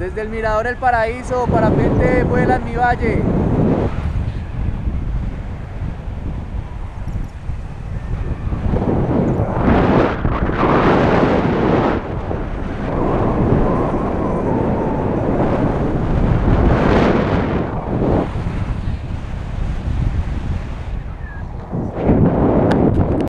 Desde el Mirador El Paraíso, parapente vuela en mi valle.